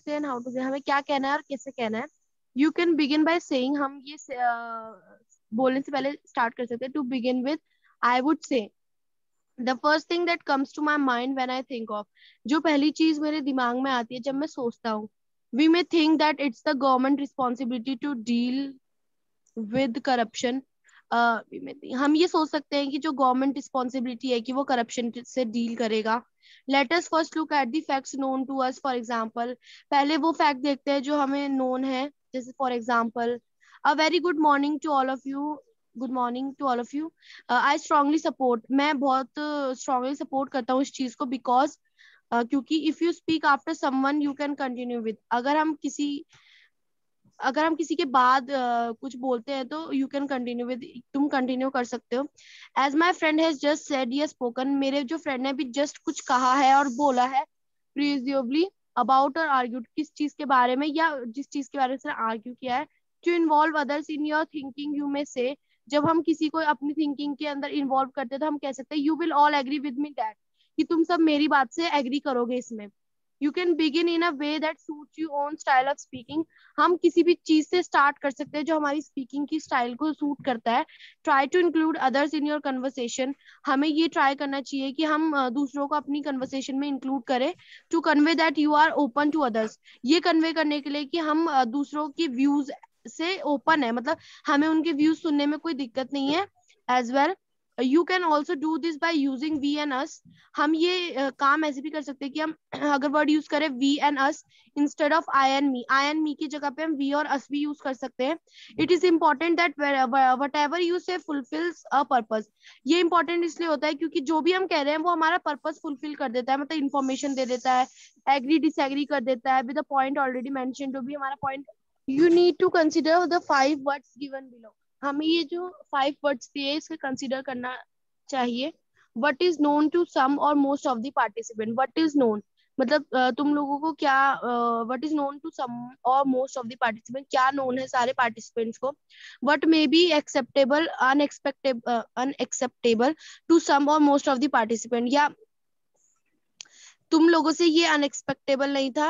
से and how to से, हमें क्या कहना है और कैसे कहना है. You can begin by saying, हम ये बोलने से पहले स्टार्ट कर सकते हैं. To begin with, I would say, the first thing that comes to my mind when I think of, जो पहली चीज मेरे दिमाग में आती है जब मैं सोचता हूँ. We may think that it's the government responsibility to deal with corruption. हम ये सोच सकते हैं कि जो गवर्नमेंट रिस्पॉन्सिबिलिटी है कि वो करप्शन से डील करेगा. Let us first look at the facts known to us. For example, पहले वो फैक्ट देखते हैं जो हमें नोन है. जैसे for example, a very good morning to all of you. Good morning to all of you. I strongly support, मैं बहुत स्ट्रांगली सपोर्ट करता हूँ इस चीज को, बिकॉज क्योंकि if you speak after someone you can continue with, अगर हम किसी के बाद कुछ बोलते हैं तो यू कैन कंटिन्यू विद, तुम कंटिन्यू कर सकते हो. As my friend has just said ये स्पोकन, मेरे जो फ्रेंड ने भी जस्ट कुछ कहा है और बोला है. प्रिज्यूबली अबाउट और आर्ग्यूड, किस चीज के बारे में या जिस चीज के बारे में आर्ग्यू किया है. To involve others in your thinking you may say, जब हम किसी को अपनी थिंकिंग के अंदर इन्वॉल्व करते हैं तो हम कह सकते हैं you will all agree with me that, कि तुम सब मेरी बात से एग्री करोगे इसमें. You can begin in a way that suit you own style of speaking, हम किसी भी चीज से स्टार्ट कर सकते हैं जो हमारी स्पीकिंग की स्टाइल को सूट करता है. Try to include others in your conversation, हमें ये ट्राई करना चाहिए कि हम दूसरों को अपनी कन्वर्सेशन में इंक्लूड करें. To convey that you are open to others, ये कन्वे करने के लिए कि हम दूसरों की व्यूज से ओपन है, मतलब हमें उनके व्यूज सुनने में कोई दिक्कत नहीं है. As well, you can also do this by using we and us, हम ये काम ऐसे भी कर सकते हैं कि हम अगर वर्ड यूज करें we and us instead of I and me की जगह पे हम वी और अस भी यूज कर सकते हैं. It is important that whatever you say fulfils a purpose, ये इंपॉर्टेंट इसलिए होता है क्योंकि जो भी हम कह रहे हैं वो हमारा पर्पज फुलफिल कर देता है, मतलब इन्फॉर्मेशन दे देता है, एग्री डिसएग्री कर देता है with the point already mention, जो भी हमारा point. You need to consider the 5 words given below, हमें ये जो 5 वर्ड्स दिए इसके कंसिडर करना चाहिए. What is known to some or most of the participant, what is known मतलब तुम लोगों को क्या, what is known to some or most of the participant, क्या नोन है सारे पार्टिसिपेंट्स को. What may be acceptable unacceptable to some or most of the participant, या तुम लोगों से ये अनएक्सपेक्टेबल नहीं था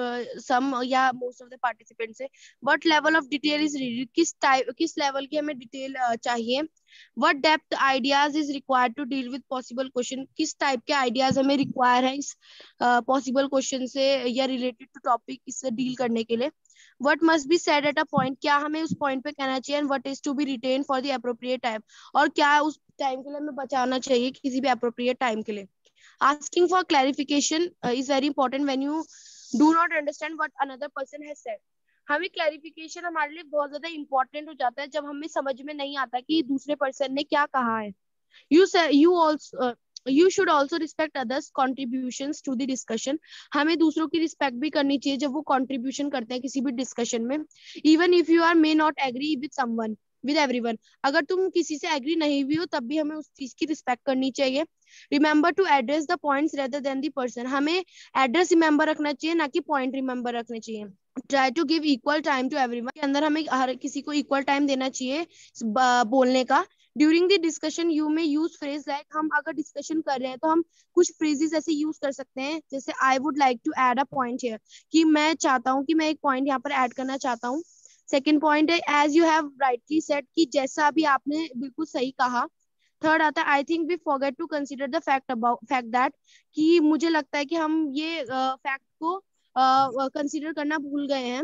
सम या मोस्ट ऑफ द पार्टिसिपेंट से. What level of detail is read, किस लेवल की हमें डिटेल चाहिए. What depth ideas is required to deal with possible question, किस टाइप के आइडियाज हमें रिक्वायर है इस पॉसिबल क्वेश्चन से या रिलेटेड टू टॉपिक इससे डील करने के लिए. What must be said at a point, क्या हमें उस पॉइंट पे कहना चाहिए. And what is to be written for the appropriate time, और क्या उस टाइम के लिए हमें बचाना चाहिए किसी भी अप्रोप्रिएट टाइम के लिए. Asking for clarification is very important when you do not understand what another person has said. हमें क्लैरिफिकेशन हमारे लिए बहुत ज्यादा इंपॉर्टेंट हो जाता है जब हमें समझ में नहीं आता कि दूसरे पर्सन ने क्या कहा है. you also you should also respect others contributions to the discussion, हमें दूसरों की रिस्पेक्ट भी करनी चाहिए जब वो कंट्रीब्यूशन करते हैं किसी भी डिस्कशन में. Even if you are may not agree with someone with everyone, अगर तुम किसी से एग्री नहीं भी हो तब भी हमें उस चीज की रिस्पेक्ट करनी चाहिए. Remember to address the points rather than the person, हमें एड्रेस रिमेंबर रखना चाहिए ना कि पॉइंट रिमेंबर रखने चाहिए. Try to give equal time to everyone, के अंदर हमें हर किसी को इक्वल टाइम देना चाहिए बोलने का. During the discussion you may use phrase like, हम अगर डिस्कशन कर रहे हैं तो हम कुछ फ्रेजेस ऐसे यूज कर सकते हैं जैसे I would like to add a point here, कि मैं चाहता हूँ कि मैं एक पॉइंट यहाँ पर ऐड करना चाहता हूँ. सेकेंड पॉइंट है as you have rightly said, कि जैसा अभी आपने बिल्कुल सही कहा. थर्ड आता है I think we forget to consider the fact that, कि मुझे लगता है कि हम ये फैक्ट को कंसिडर करना भूल गए हैं.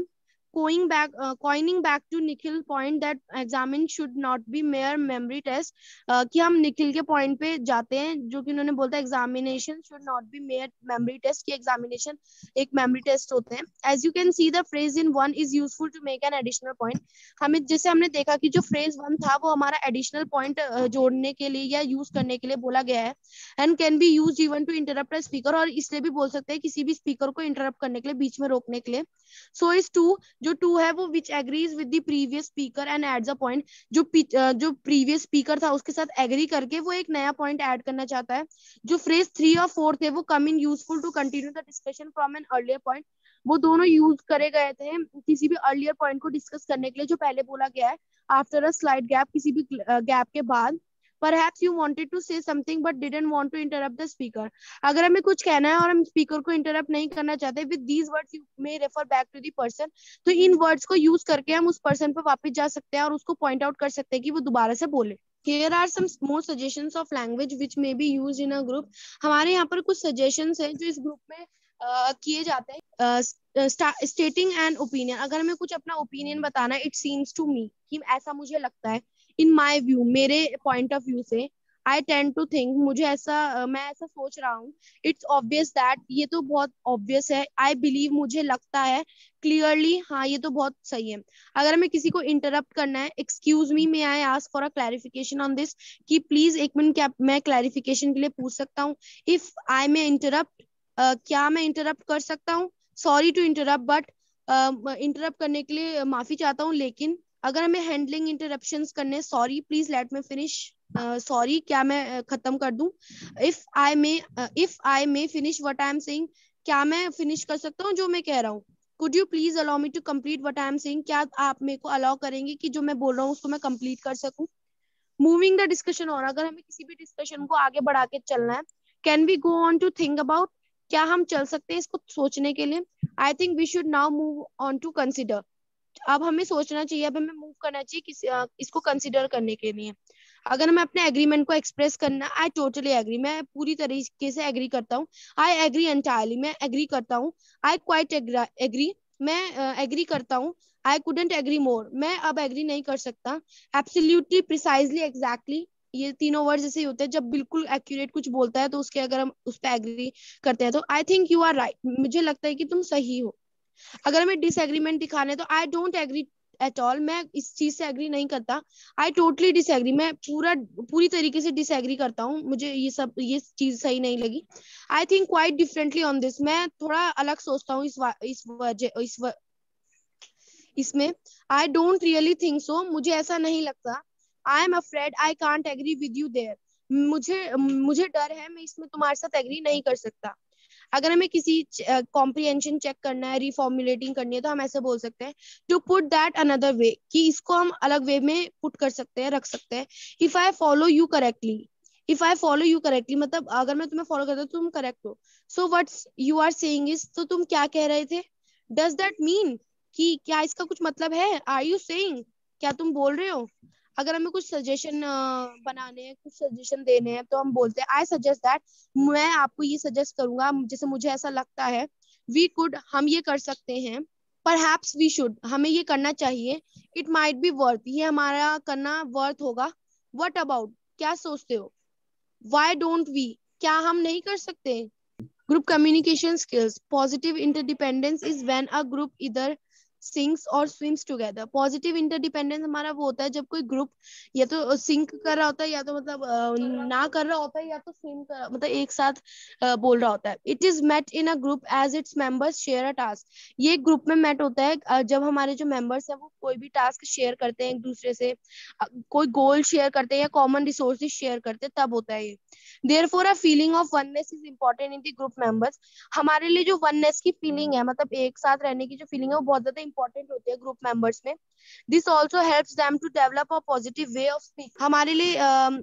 coining back to Nikhil point that examine should not be mere memory test, कि हम निखिल के पॉइंट पे जाते हैं जो कि उन्होंने बोलता है examination should not be mere memory test, कि एग्जामिनेशन एक मेमोरी टेस्ट होते हैं. As you can see the phrase in one is useful to make an additional point, हमें जैसे हमने देखा कि जो फ्रेज वन था वो हमारा एडिशनल पॉइंट जोड़ने के लिए या यूज करने के लिए बोला गया है. And can be use even to interrupt a speaker, और इसलिए भी बोल सकते हैं किसी भी स्पीकर को इंटरप्ट करने के लिए, बीच में रोकने के लिए. सो इज टू, जो टू है वो which agrees with the previous speaker and adds a point, जो प्रीवियस स्पीकर था उसके साथ एग्री करके वो एक नया पॉइंट ऐड करना चाहता है. जो फ्रेज 3 और 4 थे वो come in useful to continue the discussion from an earlier point, वो दोनों यूज करे गए थे किसी भी अर्लियर पॉइंट को डिस्कस करने के लिए जो पहले बोला गया है. आफ्टर अ स्लाइड गैप, किसी भी गैप के बाद. Perhaps you wanted to say something but didn't want to interrupt the speaker. अगर हमें कुछ कहना है और हम स्पीकर को इंटरप्ट नहीं करना चाहते, with these words you may refer back to the person. तो इन वर्ड्स को यूज करके हम उस पर्सन पे वापस जा सकते हैं और उसको पॉइंट आउट कर सकते हैं कि वो दोबारा से बोले. Here are some more suggestions of language which may be used in a group. हमारे यहाँ पर कुछ suggestions हैं जो इस ग्रुप में किए जाते हैं. Stating an opinion. अगर हमें कुछ अपना ओपिनियन बताना है, it seems to me, कि ऐसा मुझे लगता है, in my view, मेरे पॉइंट ऑफ व्यू से, I tend to think, मुझे ऐसा मैं ऐसा सोच रहा हूँ, it's obvious that, ये तो बहुत obvious है, I believe, मुझे लगता है, clearly, हाँ ये तो बहुत सही है. अगर हमें किसी को इंटरप्ट करना है, excuse me, may I ask for a clarification on this, कि प्लीज एक मिनट, क्या मैं क्लैरिफिकेशन के लिए पूछ सकता हूँ. If I may interrupt, क्या मैं इंटरप्ट कर सकता हूँ. Sorry to interrupt, but interrupt करने के लिए माफी चाहता हूँ, लेकिन अगर हमें हैंडलिंग इंटरप्शंस करने, sorry please let me finish, sorry क्या मैं खत्म कर दूं. If I may finish what I am saying, क्या मैं फिनिश कर सकता हूँ जो मैं कह रहा हूँ. Could you please allow me to complete what I am saying, क्या आप मेरे को अलाउ करेंगे कि जो मैं बोल रहा हूँ उसको मैं कंप्लीट कर सकूं. मूविंग द डिस्कशन ऑन, अगर हमें किसी भी डिस्कशन को आगे बढ़ा के चलना है, can we go on to think about, क्या हम चल सकते हैं इसको सोचने के लिए. I think we should now move on to consider. अब हमें सोचना चाहिए, अब हमें मूव करना चाहिए इसको कंसिडर करने के लिए. अगर हमें अपने एग्रीमेंट को एक्सप्रेस करना, आई टोटली एग्री, मैं पूरी तरीके से एग्री करता हूँ. आई एग्री एंटायरली, मैं एग्री करता हूँ. आई क्वाइट एग्री, मैं एग्री करता हूँ. आई कुडंट एग्री मोर, मैं अब एग्री नहीं कर सकता. एब्सोल्युटली, प्रिसाइजली, एग्जैक्टली, ये तीनों वर्ड ऐसे ही होते हैं जब बिल्कुल एक्यूरेट कुछ बोलता है तो उसके अगर हम उस पर एग्री करते हैं तो I think you are right, मुझे लगता है कि तुम सही हो. अगर हमें डिसएग्रीमेंट दिखाना है तो I don't agree at all, मैं इस चीज से एग्री नहीं करता. आई टोटली डिसएग्री, मैं पूरी तरीके से डिसएग्री करता हूँ, मुझे ये चीज सही नहीं लगी. I think quite differently on this, मैं थोड़ा अलग सोचता हूँ इसमें. I don't really think so, मुझे ऐसा नहीं लगता. I am afraid I can't agree with you there, मुझे डर है, मैं इसमें तुम्हारे साथ एग्री नहीं कर सकता. अगर हमें किसी कॉम्प्रिहेंशन चेक करना है, रिफॉर्मुलेटिंग करनी है, तो हम ऐसे बोल सकते हैं, to put that another way, कि इसको हम अलग वे में पुट कर सकते हैं, रख सकते हैं. If I follow you correctly, if I follow you correctly, मतलब अगर मैं तुम्हें फॉलो करता हूँ तो तुम करेक्ट हो. So what's you are saying is, तो तुम क्या कह रहे थे. डज दैट मीन, कि क्या इसका कुछ मतलब है. आर यू सेइंग, क्या तुम बोल रहे हो. अगर हमें कुछ सजेशन बनाने हैं, कुछ सजेशन देने हैं, तो हम बोलते हैं, आई सजेस्ट दैट, मैं आपको ये सजेस्ट करूंगा, जैसे मुझे ऐसा लगता है. वी कुड, हम ये कर सकते हैं. परहैप्स वी शुड, हमें ये करना चाहिए. इट माइट बी वर्थ, ये हमारा करना वर्थ होगा. व्हाट अबाउट, क्या सोचते हो. व्हाई डोंट वी, क्या हम नहीं कर सकते. Group communication skills, positive interdependence is when a group either sinks or swims together. Positive interdependence हमारा वो होता है जब कोई ग्रुप या तो सिंक कर रहा होता है, या तो मतलब ना कर रहा होता है, या तो स्विम कर, मतलब एक साथ बोल रहा होता है. It is met in a group as its members share a task, ये ग्रुप में मेट होता है जब हमारे जो मेंबर्स है वो कोई भी टास्क शेयर करते हैं एक दूसरे से, कोई गोल शेयर करते हैं या कॉमन रिसोर्सेज शेयर करते हैं, तब होता है ये. Therefore a feeling of oneness is important in the group members. हमारे लिए जो वननेस की फीलिंग है, मतलब एक साथ रहने की जो फीलिंग है, वो बहुत ज्यादा इंपॉर्टेंट होती है ग्रुप मेंबर्स में. This also helps them to develop a positive way of speak, हमारे लिए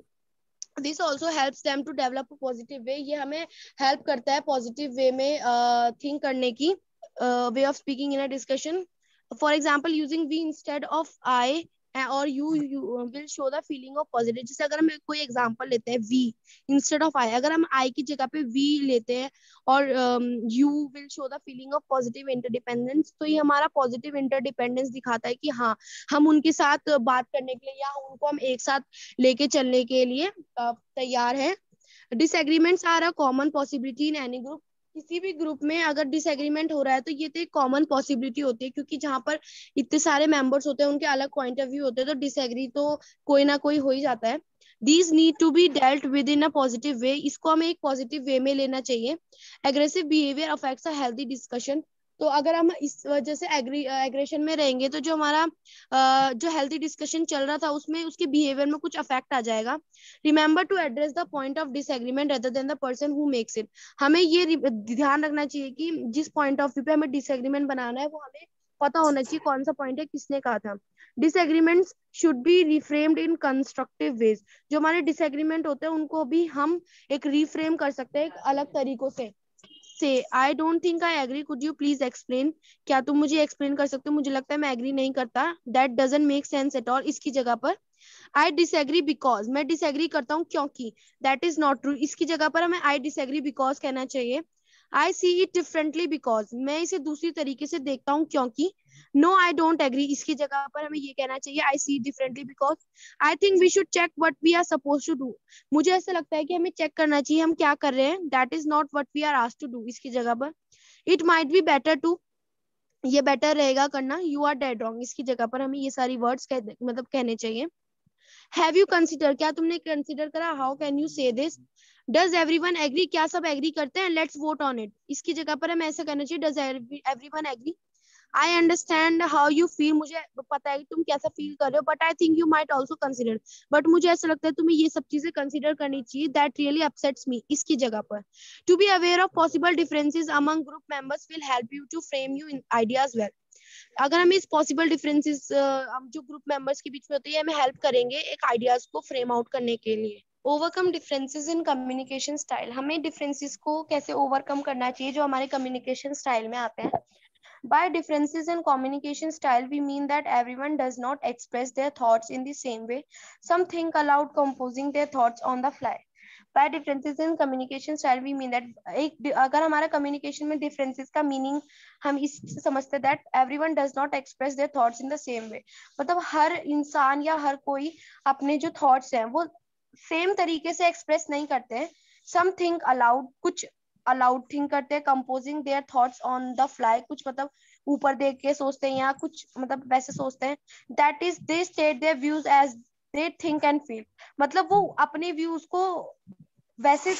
this also helps them to develop a positive way, ये हमें हेल्प करता है पॉजिटिव वे में थिंक करने की, way of speaking in a discussion. For example, using we instead of I or you will show the feeling of positive. जैसे अगर हम कोई एग्जांपल लेते हैं, वी इंस्टेड ऑफ आई, अगर हम आई की जगह पे वी लेते हैं और you will show the feeling of positive interdependence, तो ये हमारा पॉजिटिव इंटरडिपेंडेंस दिखाता है कि हाँ, हम उनके साथ बात करने के लिए या उनको हम एक साथ लेके चलने के लिए तैयार है. Disagreements are a common possibility in any group, किसी भी ग्रुप में अगर डिसएग्रीमेंट हो रहा है तो ये तो एक कॉमन पॉसिबिलिटी होती है, क्योंकि जहां पर इतने सारे मेंबर्स होते हैं, उनके अलग पॉइंट ऑफ व्यू होते हैं, तो डिसएग्री तो कोई ना कोई हो ही जाता है. These need to be dealt with in a positive way, इसको हमें एक पॉजिटिव वे में लेना चाहिए. Aggressive behaviour affects a healthy discussion, तो अगर हम इस वजह से एग्रेशन में रहेंगे तो जो हमारा जो हेल्थी डिस्कशन चल रहा था उसमें उसके बिहेवियर में कुछ अफेक्ट आ जाएगा. Remember to address the point of disagreement rather than the person who makes it, हमें ये ध्यान रखना चाहिए कि जिस पॉइंट ऑफ व्यू पे हमें डिसएग्रीमेंट बनाना है वो हमें पता होना चाहिए कौन सा पॉइंट है, किसने कहा था। Disagreements should be reframed in constructive ways. जो हमारे डिसएग्रीमेंट होते हैं उनको भी हम एक रिफ्रेम कर सकते हैं एक अलग तरीकों से। I don't think I agree, could you please explain. क्या तुम मुझे एक्सप्लेन कर सकते हो, मुझे लगता है मैं एग्री नहीं करता। That doesn't make sense at all. इसकी जगह पर आई डिसएग्री बिकॉज, मैं डिसएग्री करता हूँ क्योंकि। That is not true. इसकी जगह पर हमें आई डिसएग्री बिकॉज कहना चाहिए। I see it differently because, मैं इसे दूसरी तरीके से देखता हूँ क्योंकि। नो आई डोंट एग्री, इसकी जगह पर हमें ये कहना चाहिए I see it differently because. I think we should check what we are suppose to do, मुझे ऐसा लगता है कि हमें चेक करना चाहिए हम क्या कर रहे हैं। That is not what we are asked to do, इसकी जगह पर it might be better to, ये बेटर रहेगा करना। यू आर डेड रॉन्ग, इसकी जगह पर हमें ये सारी वर्ड्स मतलब कहने चाहिए। हैव यू कंसिडर, क्या तुमने कंसिडर करा। How can you say this. Does everyone agree, क्या सब एग्री करते हैं। लेट्स वोट ऑन इट, इसकी जगह पर हमें ऐसा करना चाहिए। Does everyone agree. I understand how you feel, मुझे पता है कि तुम कैसा फील कर रहे हो, but I think you might also consider, but मुझे ऐसा लगता है तुम्हें ये सब चीजें कंसिडर करनी चाहिए। दैट रियली अपसेट्स मी, इसकी जगह पर to be aware of possible differences among group members will help you to frame you in ideas well. अगर हम इस पॉसिबल डिफरेंसेस हम जो ग्रुप मेंबर्स के बीच में होते हैं हमें हेल्प करेंगे एक आइडियाज को फ्रेम आउट करने के लिए। Overcome differences in communication style, हमें डिफरेंसेस को कैसे ओवरकम करना चाहिए जो हमारे कम्युनिकेशन स्टाइल में आते हैं। By differences in communication style, we mean that everyone does not express their thoughts in the same way. Some think aloud, composing their thoughts on the fly. By differences in communication style, we mean that एक अगर हमारा communication में differences का meaning हम इस समझते हैं that everyone does not express their thoughts in the same way, मतलब हर इंसान या हर कोई अपने जो thoughts हैं वो सेम तरीके से एक्सप्रेस नहीं करते हैं। सम थिंक अलाउड, कुछ अलाउड थिंक करते हैं। Composing their thoughts on the fly, कुछ मतलब ऊपर देख के सोचते हैं या कुछ मतलब वैसे सोचते हैं। That is they state their views as they think and feel, मतलब वो अपने व्यूज को वैसे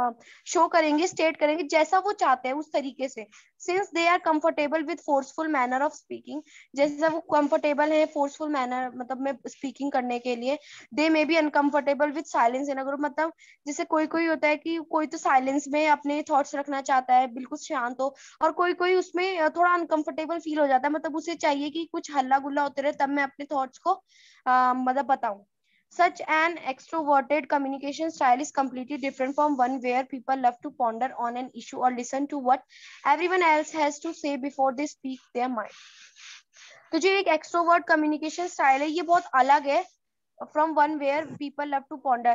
शो करेंगे, स्टेट करेंगे जैसा वो चाहते हैं उस तरीके से। Since they are comfortable with forceful manner of speaking, जैसा वो कंफर्टेबल है फोर्सफुल मैनर मतलब में स्पीकिंग करने के लिए। They may be uncomfortable with silence in a group, मतलब जैसे कोई कोई होता है कि कोई तो साइलेंस में अपने थॉट्स रखना चाहता है बिल्कुल शांत हो, और कोई कोई उसमें थोड़ा अनकंफर्टेबल फील हो जाता है, मतलब उसे चाहिए कि कुछ हल्ला गुल्ला होते रहे तब मैं अपने थॉट्स को मतलब बताऊं। Such an extroverted communication style is completely different from one where people love to ponder on an issue or listen to what everyone else has to say before they speak their mind. तो जो एक extrovert communication style है ये बहुत अलग है from one where people love to ponder.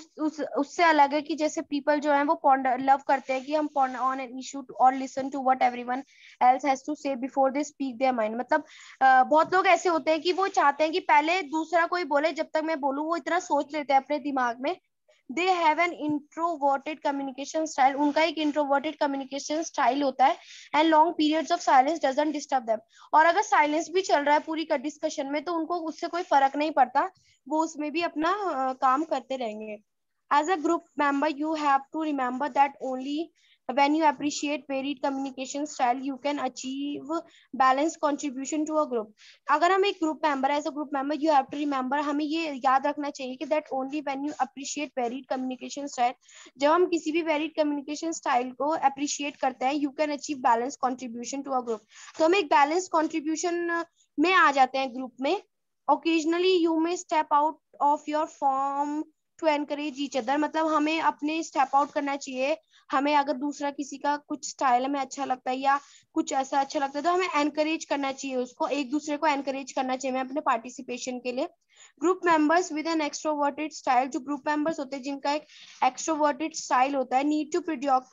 उससे अलग है कि जैसे पीपल जो है वो पॉन्डर लव करते हैं कि हम पॉन्डर ऑन एन इशू और listen to what everyone else has to say before they speak their mind, मतलब बहुत लोग ऐसे होते हैं कि वो चाहते हैं कि पहले दूसरा कोई बोले जब तक मैं बोलूं, वो इतना सोच लेते हैं अपने दिमाग में। They have an introverted communication style, उनका एक इंट्रोवर्टेड कम्युनिकेशन स्टाइल होता है। And long periods of silence doesn't disturb them, और अगर साइलेंस भी चल रहा है पूरी डिस्कशन में तो उनको उससे कोई फर्क नहीं पड़ता, वो उसमें भी अपना काम करते रहेंगे। As a group member, you have to remember that only when you appreciate varied communication style, you can achieve balanced contribution to a group. अगर हम एक group member, as a group member, you have to remember, हमें ये याद रखना चाहिए कि that only when you appreciate varied communication style, जब हम किसी भी varied communication style को appreciate करते हैं, you can achieve balanced contribution to a group. तो हम एक balanced contribution में आ जाते हैं group में। Occasionally you may step out of your form to encourage each other, मतलब हमें अपने स्टेप आउट करना चाहिए। हमें अगर दूसरा किसी का कुछ स्टाइल हमें अच्छा लगता है या कुछ ऐसा अच्छा लगता है तो हमें एनकरेज करना चाहिए, उसको एक दूसरे को एनकरेज करना चाहिए हमें अपने पार्टिसिपेशन के लिए। Group members with an extroverted style, जो ग्रुप मेंबर्स होते हैं जिनका एक एक्सट्रोवर्टेड स्टाइल होता है, need to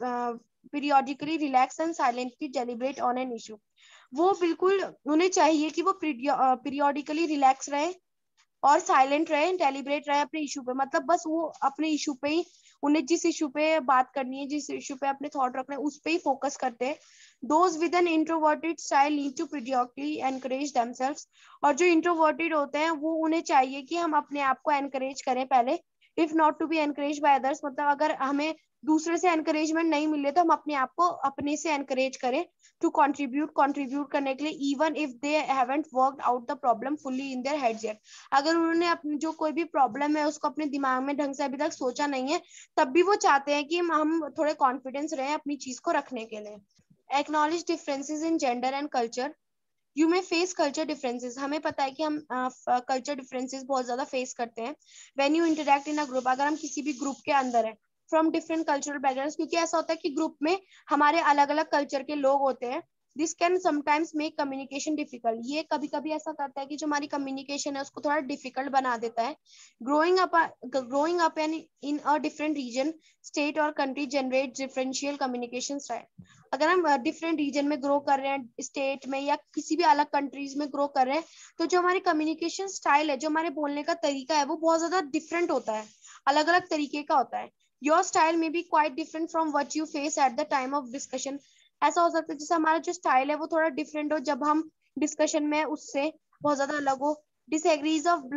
periodically relax and silently deliberate on an issue, वो बिल्कुल उन्हें चाहिए कि वो पीरियोडिकली रिलैक्स रहे और साइलेंट रहे, डेलिब्रेट रहे अपने इशू पे, मतलब बस वो अपने इशू पे ही, उन्हें जिस इशू पे बात करनी है, जिस इशू पे अपने थॉट रखना है उस पे ही फोकस करते हैं। Those with an introverted style need to periodically encourage themselves, और जो इंट्रोवर्टेड होते हैं वो उन्हें चाहिए कि हम अपने आप को एनकरेज करें पहले, if not to be encourage by others, मतलब अगर हमें दूसरे से एनकरेजमेंट नहीं मिले तो हम अपने आप को अपने से एनकरेज करें टू कंट्रीब्यूट करने के लिए, even if they haven't worked out the problem fully in their heads yet, अगर उन्होंने अपनी जो कोई भी प्रॉब्लम है उसको अपने दिमाग में ढंग से अभी तक सोचा नहीं है तब भी वो चाहते हैं कि हम थोड़े कॉन्फिडेंस रहे अपनी चीज को रखने के लिए। Acknowledge differences in gender and culture, you may face culture differences, हमें पता है कि हम कल्चर डिफरेंसेस बहुत ज्यादा फेस करते हैं when you interact in a group, अगर हम किसी भी ग्रुप के अंदर है, फ्रॉम डिफरेंट कल्चरल बैकग्राउंड, क्योंकि ऐसा होता है कि ग्रुप में हमारे अलग अलग कल्चर के लोग होते हैं। This can sometimes make communication difficult, ये कभी कभी ऐसा करता है कि जो हमारी कम्युनिकेशन है उसको थोड़ा डिफिकल्ट बना देता है। Growing up in a different region, state और country generate differential communication style. अगर हम डिफरेंट रीजन में ग्रो कर रहे हैं, स्टेट में या किसी भी अलग कंट्रीज में ग्रो कर रहे हैं, तो जो हमारी कम्युनिकेशन स्टाइल है, जो हमारे बोलने का तरीका है, वो बहुत ज्यादा डिफरेंट होता है, अलग अलग तरीके का होता है। Your style may be quite different from what you face at the time of discussion. ऐसा हो सकता है जैसे हमारा जो स्टाइल है वो थोड़ा डिफरेंट हो जब हम डिस्कशन में उससे बहुत ज्यादा अलग हो। डिसएग्रीज ऑफ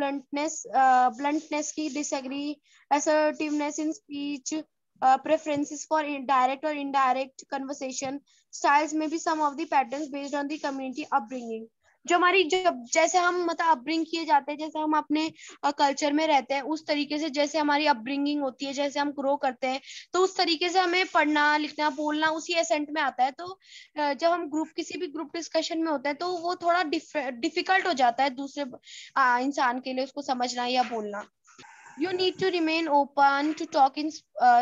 ब्लंटनेस की disagree, assertiveness in speech, preferences for direct or indirect conversation styles may be some of the patterns based on the community upbringing। जो हमारी जब जैसे हम मतलब अपब्रिंग किए जाते हैं, जैसे हम अपने कल्चर में रहते हैं, उस तरीके से जैसे हमारी अपब्रिंगिंग होती है, जैसे हम ग्रो करते हैं, तो उस तरीके से हमें पढ़ना लिखना बोलना उसी एसेंट में आता है। तो जब हम ग्रुप किसी भी ग्रुप डिस्कशन में होते हैं तो वो थोड़ा डिफिकल्ट हो जाता है दूसरे इंसान के लिए उसको समझना या बोलना। You need to remain open to talk in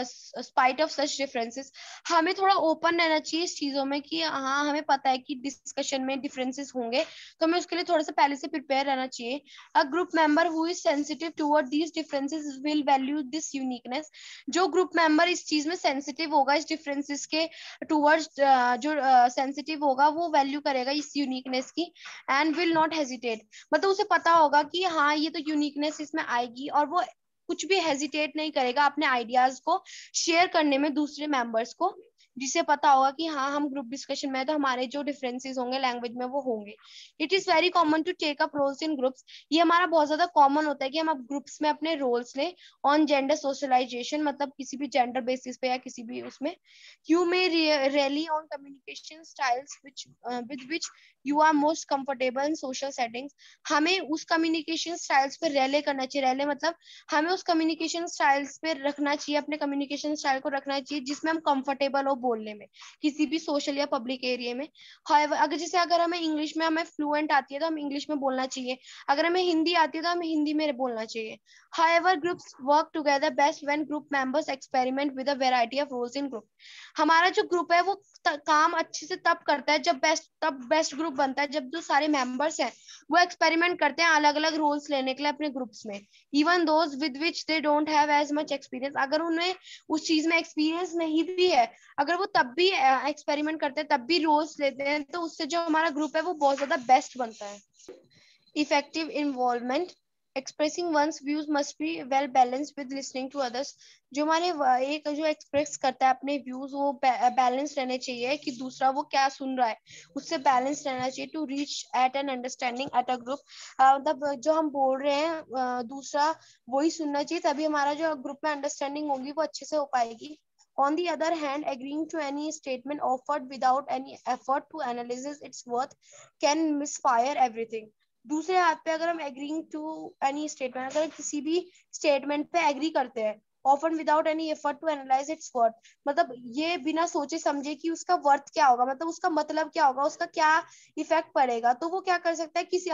spite of such differences। हमें थोड़ा ओपन रहना चाहिए इस चीजों में कि हाँ हमें पता है कि डिस्कशन में डिफरेंसेस होंगे, तो हमें उसके लिए थोड़ा सा पहले से प्रिपेयर रहना चाहिए। A group member who is sensitive toward these differences will value this uniqueness. जो ग्रुप मेंबर इस चीज में सेंसिटिव होगा, इस डिफरेंसेस के टुवर्ड्स जो सेंसिटिव होगा, वो वैल्यू करेगा इस यूनिकनेस की। एंड विल नॉट हेजिटेट, मतलब उसे पता होगा कि हाँ ये तो यूनिकनेस इसमें आएगी, और वो कुछ भी हेजिटेट नहीं करेगा अपने आइडियाज को शेयर करने में दूसरे मेंबर्स को, जिसे पता होगा कि हाँ हम ग्रुप डिस्कशन में है तो हमारे जो डिफरेंसेस होंगे लैंग्वेज में वो होंगे। It is very common to take up roles in groups. ये हमारा बहुत ज्यादा कॉमन होता है कि हम अब ग्रुप्स में अपने रोल्स लें। ऑन जेंडर सोशलाइजेशन, मतलब किसी भी जेंडर बेसिस पे या किसी भी उसमें। You may rely on communication styles which with which you are most comfortable in social settings। हमें उस कम्युनिकेशन स्टाइल्स पे रेले करना चाहिए। रेले मतलब हमें उस कम्युनिकेशन स्टाइल्स पे रखना चाहिए, अपने कम्युनिकेशन स्टाइल को रखना चाहिए जिसमें हम कंफर्टेबल हो बोलने में किसी भी सोशल या पब्लिक एरिया में। However, अगर जैसे अगर हमें इंग्लिश में हमें फ्लुएंट आती है तो हम इंग्लिश में बोलना चाहिए, अगर हमें हिंदी आती है तो हमें हिंदी में बोलना चाहिए। However, groups work together best when group members experiment with a variety of roles in group। हमारा जो ग्रुप है वो काम अच्छे से तब करता है तब बेस्ट ग्रुप बनता है जब जो सारे मेंबर्स हैं वो एक्सपेरिमेंट करते हैं अलग अलग रोल्स लेने के लिए अपने ग्रुप्स में। Even those with which they don't have as much experience, अगर उन्हें उस चीज में एक्सपीरियंस नहीं भी है, अगर वो तब भी एक्सपेरिमेंट करते हैं, तब भी रोल्स लेते हैं, तो उससे जो हमारा ग्रुप है वो बहुत ज्यादा बेस्ट बनता है। effective involvement, expressing one's views must be well balanced with listening to others। जो हमारे एक जो एक्सप्रेस करता है अपने व्यूज वो बैलेंस रहने चाहिए कि दूसरा वो क्या सुन रहा है उससे बैलेंस रहना चाहिए। To reach at an understanding at a group, मतलब जो हम बोल रहे हैं दूसरा वही सुनना चाहिए, तभी हमारा जो ग्रुप में अंडरस्टैंडिंग होगी वो अच्छे से हो पाएगी। On the other hand, agreeing to any statement offered without any effort to analyze its worth can misfire everything। दूसरे हाथ पे अगर हम एग्रीइंग टू एनी स्टेटमेंट, अगर किसी भी स्टेटमेंट पे एग्री करते हैं often without any effort to analyse its worth, मतलब ये बिना सोचे समझे कि उसका वर्थ क्या होगा, मतलब उसका मतलब क्या होगा, उसका क्या इफेक्ट पड़ेगा, तो वो क्या कर सकता है किसी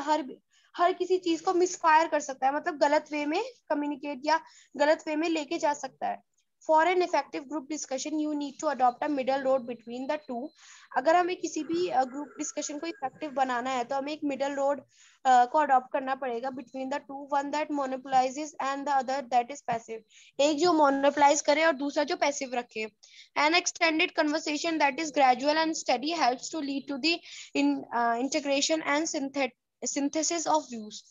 हर किसी चीज को मिसफायर कर सकता है, मतलब गलत वे में कम्युनिकेट या गलत वे में लेके जा सकता है। For an effective group discussion you need to adopt a middle road between the two. अगर हमें किसी भी ग्रुप डिस्कशन को इफेक्टिव बनाना है तो हमें एक मिडल रोड को अडॉप्ट करना पड़ेगा between the two, one that monopolises and the other that is passive. एक जो मोनोपोलाइज करे और दूसरा जो पैसिव रखे। An extended conversation that is gradual and study helps to lead to the integration and synthesis of views.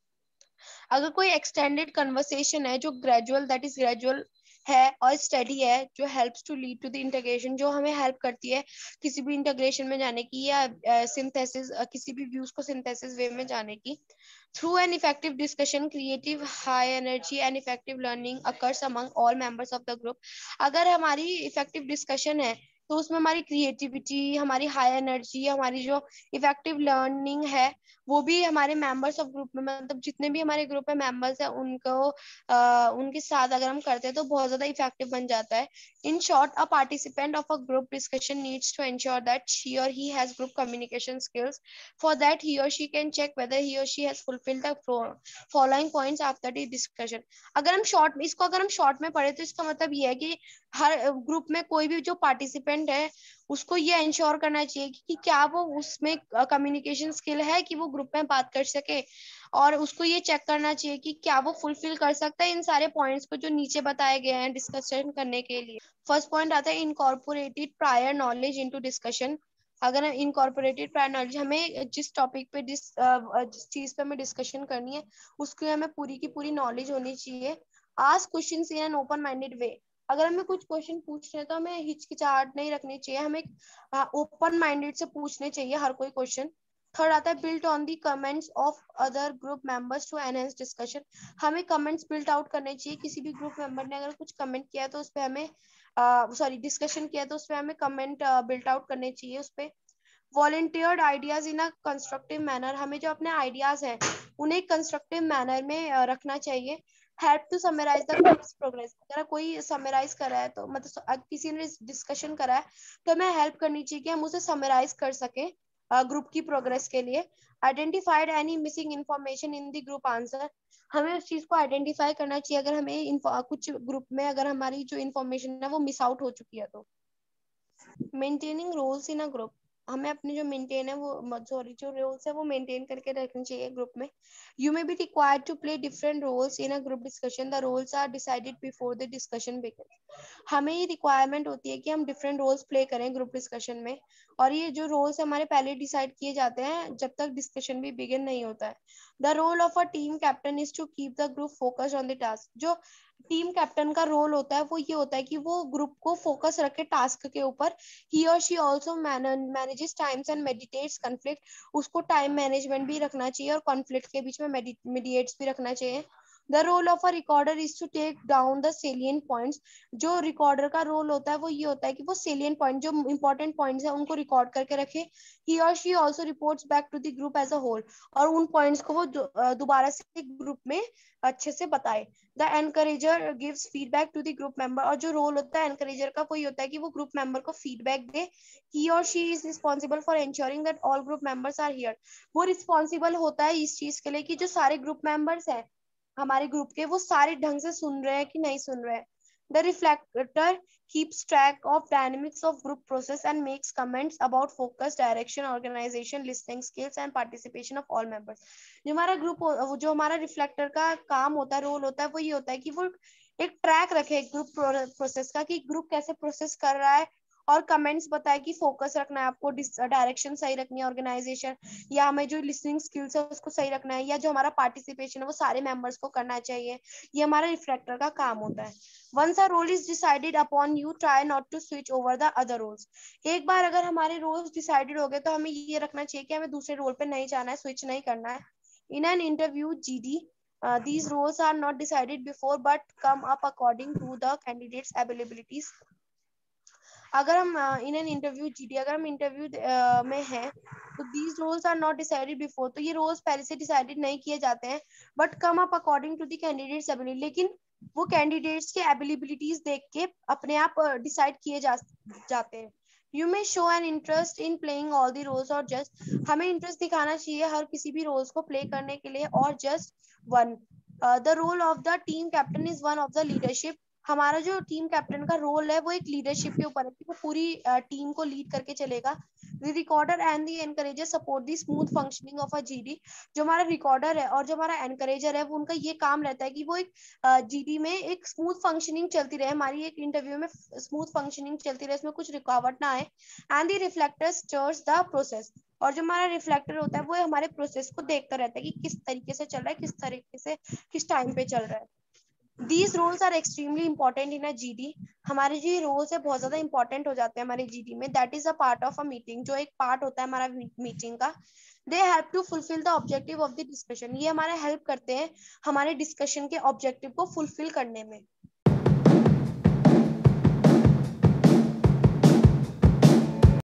अगर कोई extended conversation है जो ग्रेजुअल है और स्टडी है जो helps to lead to the integration, जो हमें हेल्प करती है किसी भी इंटीग्रेशन में जाने की या सिंथेसिस किसी भी व्यूज को सिंथेसिस वे में जाने की। Through an effective discussion creative high energy and effective learning occurs among all members of the group. अगर हमारी इफेक्टिव डिस्कशन है तो उसमें हमारी क्रिएटिविटी, हमारी हाई एनर्जी, हमारी जो इफेक्टिव लर्निंग है वो भी हमारे मेंबर्स ऑफ ग्रुप में, मतलब जितने भी हमारे ग्रुप में मेंबर्स है उनको उनके साथ अगर हम करते हैं तो बहुत ज्यादा इफेक्टिव बन जाता है. In short, a participant of a group discussion needs to ensure that she or he has group communication skills. For that, he or she can check whether he or she has fulfilled the following points after the discussion. अगर हम short में इसको अगर हम short में पढ़े तो इसका मतलब ये है कि हर ग्रुप में कोई भी जो पार्टिसिपेंट है उसको ये इंश्योर करना चाहिए कि क्या वो उसमें कम्युनिकेशन स्किल है कि वो ग्रुप में बात कर सके, और उसको ये चेक करना चाहिए कि क्या वो फुलफिल कर सकता है इन सारे पॉइंट्स को जो नीचे बताए गए हैं डिस्कशन करने के लिए. फर्स्ट पॉइंट आता है incorporated prior knowledge into discussion. अगर इनकॉर्पोरेटेड प्रायर नॉलेज, हमें जिस टॉपिक पे जिस चीज पे हमें डिस्कशन करनी है उसकी हमें पूरी की पूरी नॉलेज होनी चाहिए. Ask questions in an open minded way. अगर हमें कुछ क्वेश्चन पूछने हैं तो हमें हिचकिचाहट नहीं रखनी चाहिए, हमें ओपन माइंडेड से पूछने चाहिए हर कोई क्वेश्चन. थर्ड आता है built on the comments of other group members to enhance discussion. हमें कमेंट्स बिल्ट आउट करने चाहिए. किसी भी ग्रुप मेंबर ने अगर कुछ कमेंट किया है तो उस पर हमें डिस्कशन किया तो उस पर हमें कमेंट बिल्ट आउट करने चाहिए उस पर. Volunteered ideas in a constructive manner. हमें जो अपने आइडियाज हैं उन्हें कंस्ट्रक्टिव मैनर में रखना चाहिए. Help to summarise the group's progress. अगर कोई समराइज कर रहा है तो मतलब किसी ने डिस्कशन करा है तो हमें हेल्प करनी चाहिए कि हम उसे समराइज कर सके ग्रुप की प्रोग्रेस के लिए. Identified any missing information in the group answer. हमें उस चीज को आइडेंटिफाई करना चाहिए अगर हमें कुछ ग्रुप में अगर हमारी जो इन्फॉर्मेशन है वो मिस आउट हो चुकी है तो. Maintaining roles in a group. हमें अपने जो मेंटेन है वो जो रोल्स है वो मेंटेन करके रखने चाहिए ग्रुप में. You may be required to play different roles in a group discussion. The roles are decided before the discussion begin. हमें ये रिक्वायरमेंट होती है कि हम डिफरेंट रोल्स प्ले करें ग्रुप डिस्कशन में, और ये जो रोल्स हमारे पहले डिसाइड किए जाते हैं जब तक डिस्कशन भी बिगिन नहीं होता है. The role of a team captain is to keep the group focused on the task. जो टीम कैप्टन का रोल होता है वो ये होता है कि वो ग्रुप को फोकस रखे टास्क के ऊपर. ही और she also manages times and meditates conflict. उसको टाइम मैनेजमेंट भी रखना चाहिए और कॉन्फ्लिक्ट के बीच में मेडिएट्स भी रखना चाहिए. The role of a recorder is to take down the salient points. जो रिकॉर्डर का रोल होता है वो ये होता है कि वो सेलियंट पॉइंट जो इंपॉर्टेंट पॉइंट्स है उनको रिकॉर्ड करके रखे. ही और she also reports back to the group as a whole. और उन पॉइंट्स को वो दोबारा से ग्रुप में अच्छे से बताए. The encourager gives feedback to the group member. और जो रोल होता है एनकरेजर का वो ये होता है कि वो ग्रुप मेंबर को फीडबैक दे. ही और she is responsible for ensuring that all group members are here. वो रिस्पॉन्सिबल होता है इस चीज के लिए कि जो सारे ग्रुप मेंबर्स हैं हमारे ग्रुप के वो सारे ढंग से सुन रहे हैं कि नहीं सुन रहे हैं. The reflector keeps track of dynamics of group process and makes comments about focus, direction, organization, listening skills and participation of all members. जो हमारा ग्रुप जो हमारा रिफ्लेक्टर का काम होता है, रोल होता है, वो ये होता है कि वो एक ट्रैक रखे ग्रुप प्रोसेस का कि ग्रुप कैसे प्रोसेस कर रहा है, और कमेंट्स बताए कि फोकस रखना है आपको, डायरेक्शन सही रखनी है, ऑर्गेनाइजेशन या हमें जो लिसनिंग स्किल्स है उसको सही रखना है, या जो हमारा पार्टिसिपेशन है वो सारे मेंबर्स को करना चाहिए. ये हमारा रिफ्लेक्टर का काम होता है. Once a role is decided upon, you try not to switch over the other roles. एक बार अगर हमारे रोल्स डिसाइडेड हो गए तो हमें ये रखना चाहिए कि हमें दूसरे रोल पे नहीं जाना है, स्विच नहीं करना है. In an interview GD, these roles are not decided before but come up according to the candidate's abilities. अगर हम इन एन इंटरव्यू जीडी अगर हम इंटरव्यू में हैं तो these roles are not decided before. तो ये रोल्स पहले से डिसाइडेड नहीं किए जाते हैं, but come up according to the candidate's ability. लेकिन वो कैंडिडेट्स के एबिलिटीज देख के अपने आप डिसाइड किए जाते हैं. You may show an interest in playing all the roles और जस्ट. हमें इंटरेस्ट दिखाना चाहिए हर किसी भी रोल्स को प्ले करने के लिए, और just one. The role of the team captain is one of the leadership. हमारा जो टीम कैप्टन का रोल है वो एक लीडरशिप के ऊपर है कि वो पूरी टीम को लीड करके चलेगा. The recorder and the encourager support the smooth functioning of a GD. जो हमारा रिकॉर्डर है और जो हमारा एनकरेजर है वो उनका ये काम रहता है कि वो एक जीडी में एक स्मूथ फंक्शनिंग चलती रहे, हमारी एक इंटरव्यू में स्मूथ फंक्शनिंग चलती रहे, इसमें कुछ रुकावट ना आए. And the reflector stirs the process. और जो हमारा रिफ्लेक्टर होता है वो हमारे प्रोसेस को देखता रहता है कि किस तरीके से चल रहा है, किस तरीके से किस टाइम पे चल रहा है. These roles are extremely important in a GD. हमारे जो रोल्स है बहुत ज्यादा इंपॉर्टेंट हो जाते हैं हमारे जीडी में. That is a part of a meeting. जो एक पार्ट होता है हमारा मीटिंग का. They help to fulfil the objective of the discussion. ये हमारे हेल्प करते हैं हमारे डिस्कशन के ऑब्जेक्टिव को फुलफिल करने में.